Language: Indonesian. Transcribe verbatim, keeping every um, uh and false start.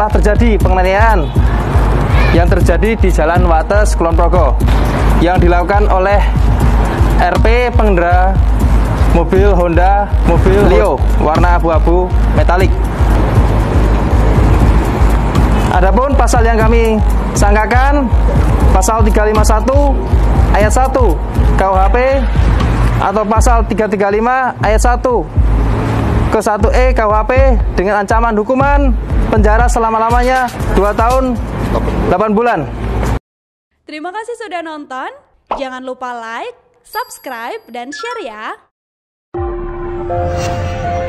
telah terjadi penganiayaan yang terjadi di Jalan Wates, Kulon Progo yang dilakukan oleh R P pengendara mobil Honda mobil Leo warna abu-abu metalik. Adapun pasal yang kami sangkakan pasal tiga lima satu ayat satu K U H P atau pasal tiga tiga lima ayat satu ke satu E K U H P dengan ancaman hukuman penjara selama-lamanya dua tahun delapan bulan. Terima kasih sudah nonton. Jangan lupa like, subscribe, dan share ya.